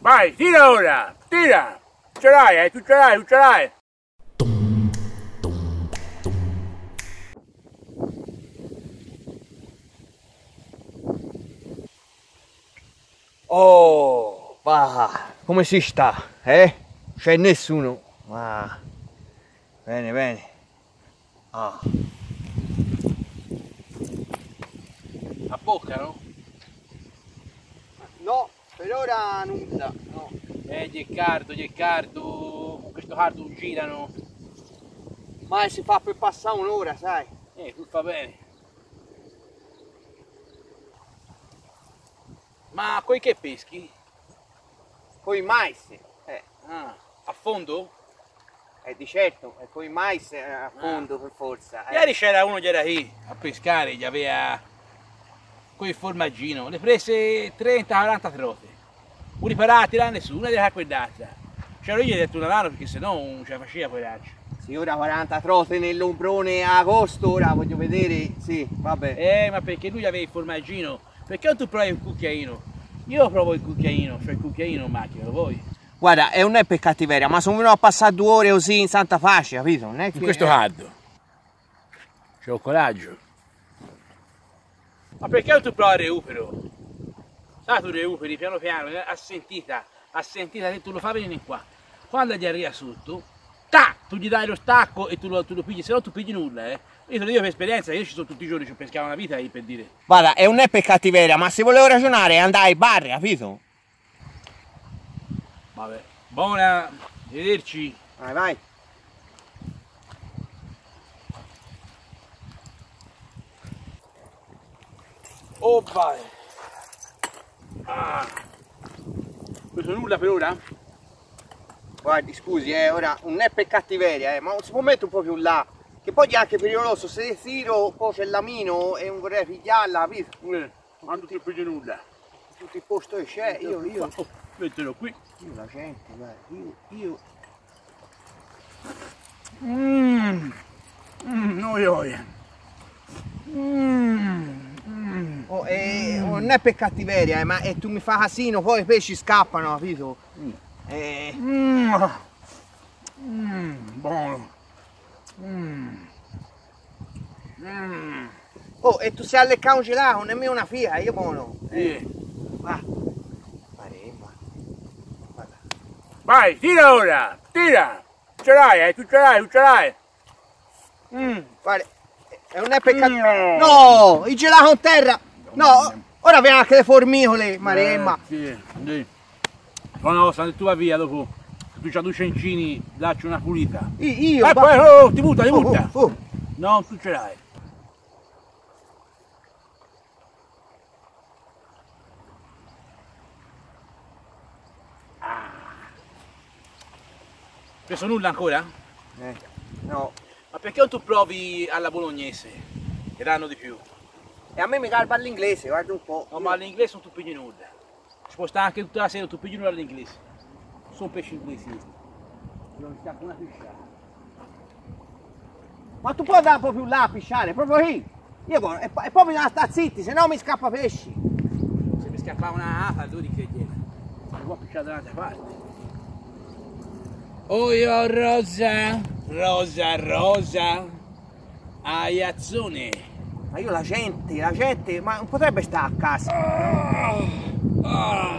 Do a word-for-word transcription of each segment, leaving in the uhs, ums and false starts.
Vai, tira ora! Tira! Ce l'hai, eh? Tu ce l'hai, tu ce l'hai! Oh, va, come si sta, eh? C'è nessuno. Ah, bene, bene. Ah. A bocca, no? No, per ora nulla, no. Eh, Geccardo, Geccardo, con questo cardo girano. Ma si fa per passare un'ora, sai? Eh, tu fa bene. Ma coi che peschi? Con i mais, eh, Ah, a fondo? eh, di certo, e con i mais eh, a fondo per forza. Eh. Ieri c'era uno che era qui a pescare, gli aveva quel formaggino, le prese trenta quaranta trote. Uno parava a tirarne su, una della quell'altra. C'ero io gli ho detto una mano perché sennò non ce la faceva quell'altra. Sì, ora quaranta trote nell'ombrone a agosto, ora voglio vedere, sì, vabbè. Eh, ma perché lui aveva il formaggino? Perché non tu provi il cucchiaino? Io provo il cucchiaino, cioè il cucchiaino in macchina, lo vuoi? Guarda, e non è per cattiveria, ma sono venuto a passare due ore così in santa pace, capito? Non è che... In questo caldo. C'ho coraggio. Ma perché non tu provi il recupero? Sai tu recuperi piano piano, a sentita, a sentita che tu lo fai venire qua. Quando gli arriva sotto, ta, tu gli dai lo stacco e tu lo, tu lo pigli, se no tu pigli nulla, eh. Io te lo dico per esperienza, io ci sono tutti i giorni, ci pescavo una vita per dire. Guarda, e non è per cattiveria, ma se volevo ragionare andare ai bar, capito? Vabbè, buona, arrivederci. Vai, vai. Oh vai. Ah. Questo nulla per ora? Guardi, scusi, eh, ora non è per cattiveria, eh, ma non si può mettere un po' più là. Che poi è anche pericoloso, se tiro poi c'è l'amino e non vorrei pigliarla, capito? Eh, ma non ti piglio nulla. Tutto il posto che c'è, io, io, Oh, mettilo qui. io la gente, guarda, io, io... Mmm. Mmm, noioia. Mmm. Mm. Oh, eh, oh, non è per cattiveria, eh, ma eh, tu mi fai casino, poi i pesci scappano, capito? Mm. Eh... Mm. Mm. Buono. Mm. Mm. Oh, e tu sei a leccare un gelato, nemmeno una figa, io buono. Eh. Eh. Va. Maremma. Guarda. Vai, tira ora, tira. Ce l'hai, eh, tu ce l'hai, tu ce l'hai. Mm, guarda. E non è per cattiveria. No. No, il gelato in terra. No, ora viene anche le formicole, maremma. Eh, sì, sì. Una cosa, se tu vai via dopo, tu c'hai due cencini, dacci una pulita. I- Io, E va- poi, oh, ti butta, ti Oh, butta. oh, oh. No, tu ce l'hai. Ah. Preso nulla ancora? Eh, no. Ma perché non tu provi alla bolognese? Che danno di più. E a me mi garba l'inglese, guarda un po'. No, ma all'inglese non tu pigli nulla. Ci può stare anche tutta la sera, tu pigli nulla all'inglese. Sono pesci inglesi. Non sta con una pisciata. Ma tu puoi andare un po' più là a pisciare, proprio lì. Io buono, e, e poi bisogna stare zitti, se no mi scappa pesci. Se mi scappava una afa, lui che gliela. Non può pisciare dall'altra parte. Oh io rosa, rosa, rosa, aiazzone. Ma io la gente, la gente, ma non potrebbe stare a casa. Ah, ah.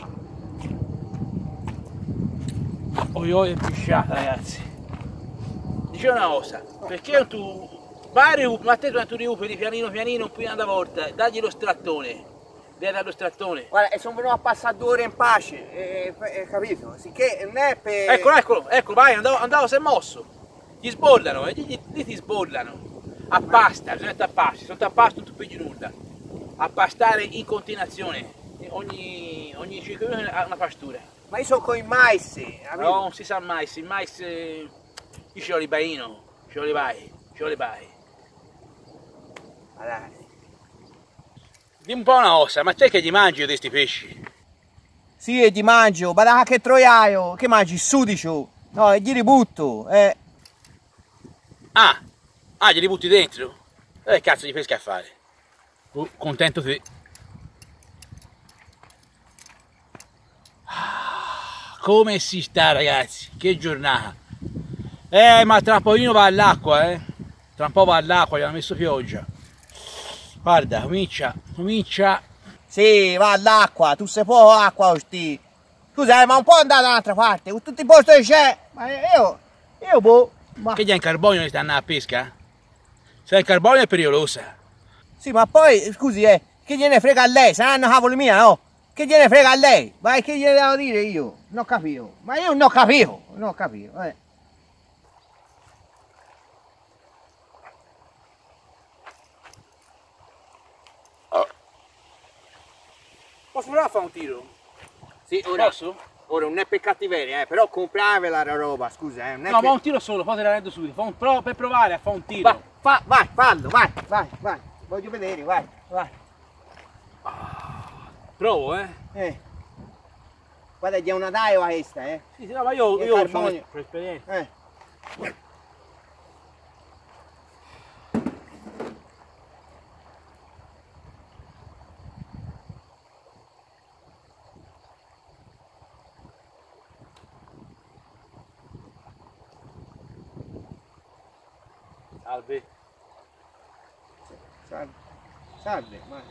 Oh io è pisciata ragazzi. Dice una cosa, perché tu vai, ma te tu recuperi pianino pianino, un piano alla volta, dagli lo strattone. Vieni dallo strattone. Guarda, e sono venuto a passare due ore in pace, e, e, capito? Sicché non è per... Eccolo, eccolo, ecco, vai, andavo, andavo, si è mosso. Gli sbollano, e gli, gli ti sbollano. A pasta, bisogna tapparsi, sotto a pasta non tu pigli nulla. A pastare in continuazione. Ogni, ogni cinque minuti ha una pastura. Ma io sono con il mais, capito? No, non si sa mai, il mais... eh, io ce l'ho il baino, ce l'ho le vai, ce l'ho le vai. Ma dai. Dimmi un po' una cosa, ma te che gli mangi di questi pesci? Sì, e ti mangio, ma che troiaio, che mangi, il sudicio? No, e gli ributto, eh. Ah, ah, glieli butti dentro? E che cazzo di pesca a fare? Oh, contento te. Ah. come si sta ragazzi? Che giornata! Eh, ma tra un pochino va all'acqua, eh! Tra un po' va all'acqua, gli hanno messo pioggia. Guarda, comincia, comincia. Sì, va all'acqua, tu sei poco acqua oggi. Scusa, ma un po' andare da un'altra parte, con tutti i posti che c'è. Ma io, io boh. Ma... Che già in carbonio sta andando a pesca? Se in carbonio è pericolosa. Sì, ma poi, scusi, eh, che gliene frega a lei? Saranno cavoli mia, no? Che gliene frega a lei? Ma che gliene devo dire io? Non capivo. Ma io non capivo, non capivo, eh. Posso provare a fare un tiro? Sì, ora, Posso? ora non è per cattiveria, eh, però compravela la roba, scusa, eh. Non è No, per... ma un tiro solo, poi te la rendo subito. Fa un pro per provare a fare un tiro. Va, fa, vai, fallo, vai, vai, vai. Voglio vedere, vai, vai. Provo, eh? Eh. Guarda, è una daiva questa, eh. Sì, sì, no, ma io, Che io carbonio. sono per esperienza. Eh. Salve. Salve, salve, ma...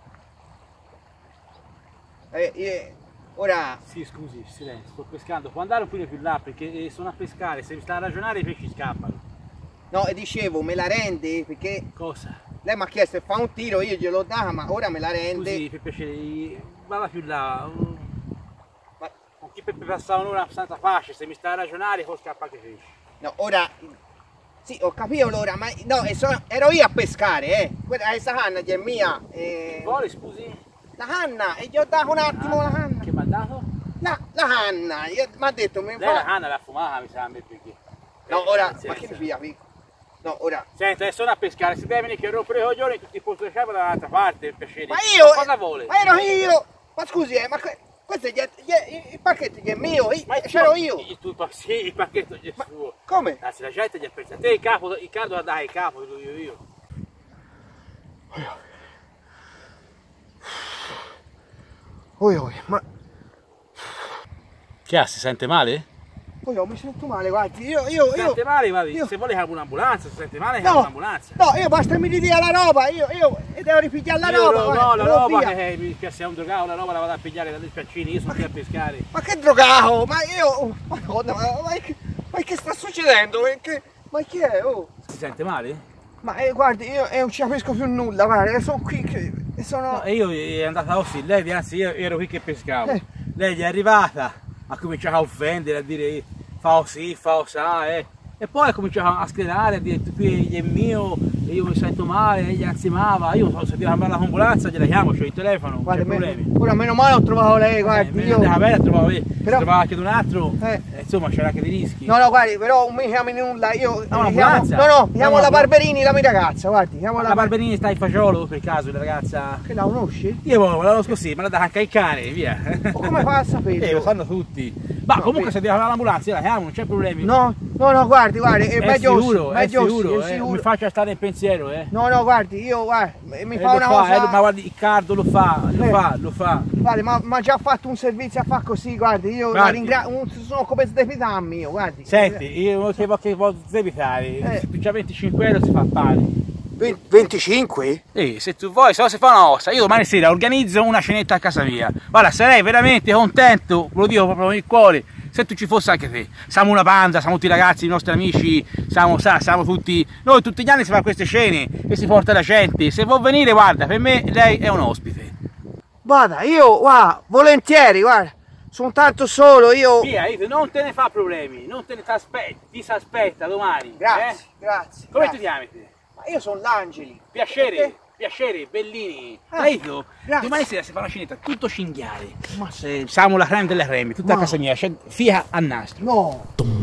Eh, eh, ora... Sì, scusi, silenzio, sto pescando. Può andare un po' più là perché sono a pescare. Se mi sta a ragionare i pesci scappano. No, e dicevo, me la rende perché Cosa? lei mi ha chiesto se fa un tiro, io gliel'ho data, ma ora me la rende. Scusi, per piacere, vada più là. Ma, Con chi per passare un'ora abbastanza pace, se mi sta a ragionare poi scappa anche pesci. no, ora... Sì, ho capito l'ora, ma no, e sono- ero io a pescare, eh. Quella, questa canna che è mia. Eh, Vuole, scusi? la canna, e gli ho dato un attimo la canna. Che mi ha dato? La, la canna, io- mi ha detto, mi Lei la fa... canna l'ha fumata, mi sa, a me perché. No, Eh, ora, pazienza. ma che ne fia, amico? No, ora... Senta, adesso sono a pescare, si deve venire che rompere i coglioni tutti i posti di sciarpa dall'altra parte, per piacere. Ma io... cosa vuole? Ma ero io! Ma scusi, eh, ma que- questo è, gli- gli- il pacchetto è mio, io- Ma il c'ero suo- io! Il, tuo pa- sì, il pacchetto è Ma suo. come? Anzi, la gente gli ha pensato. Te il capo, il cardo da dare il capo, lo dico io. Oi, oi, ma... Che ha, si sente male? Oi, oi, mi sento male, guardi, io... io, Si io... sente male, guardi, io- se vuole chiama un'ambulanza, se sente male chiama No, un'ambulanza. no, io basta mi ridia la roba, io, io devo ripigliare la Io roba, no, guarda, no, la devo roba via. che mi piace è un drogato, la roba la vado a pigliare dagli spiaccini, io sono qui a pescare. Ma che drogato, ma io... Madonna, ma, ma, che, ma che sta succedendo? Ma che, ma chi è? Oh? Si sente male? Ma eh, guardi, io eh, non ci capisco più nulla, guarda, sono qui che... Sono... No, e io è andata così, lei anzi io ero qui che pescavo. Eh. Lei è arrivata, ha cominciato a offendere, a dire fa così, fa così, eh. E poi ha cominciato a schierare, a dire qui è mio, e io mi sento male, e gli ansimava, io se devo chiamare l'ambulanza gliela chiamo, c'ho il telefono, non Guarda, c'è me- problemi. ora meno male ho trovato lei, Eh, guardi, me io... ne andava bene a trovare, Però- trovava anche un altro, Eh. eh, insomma c'era anche dei rischi. No, no, guardi, però non mi chiami nulla, io... No, eh, chiamo, un'ambulanza? no, no, chiamo No, la no. Barberini, la mia ragazza, guardi, chiamo Ma la... la Barberini sta in fagiolo per caso, la ragazza? Che la conosci? Io me la conosco così, me la dà anche il cane, via. O come fa a sapere? Eh, lo sanno tutti. Ma No, comunque vedi. se devo chiamare l'ambulanza io la chiamo, non c'è problemi. No, no, no, guardi, guardi, è, È meglio sicuro, così, è meglio sicuro, così, è eh, non sicuro. mi faccia stare in pensiero, eh. No, no, guardi, io, guardi, mi Eh, fa lo una fa, cosa... eh, lo- ma guardi, il cardo lo fa, lo Eh. fa, lo fa. Guardi, ma mi ha già fatto un servizio a fare così, guardi, io la Guardi. ringrazio, sono come deputato mio, guardi. Senti, io che, che voglio debitare, Eh. se tu c'hai venticinque euro si fa pari. venticinque? Eh, se tu vuoi, se no si fa una ossa, io domani sera organizzo una cenetta a casa mia. Guarda, sarei veramente contento, ve lo dico proprio con il cuore, se tu ci fossi anche te. Siamo una banda, siamo tutti i ragazzi, i nostri amici, siamo, sa, siamo tutti... Noi tutti gli anni si fa queste scene e si porta la gente. Se vuol venire, guarda, per me lei è un ospite. Guarda, io, guarda, volentieri, guarda, sono tanto solo, io... Via, Ito, non te ne fa problemi, non te ne t'aspetti, ti si aspetta domani. Grazie, eh? grazie. Come grazie. ti chiami te? Ma io sono l'Angeli. Piacere, E te? piacere, Bellini. Ah, Dai, Ito, grazie. domani sera si fa una cenetta, tutto cinghiale. Ma se... Siamo la creme delle creme, tutta Ma- a casa mia, c'è fia a nastro. No.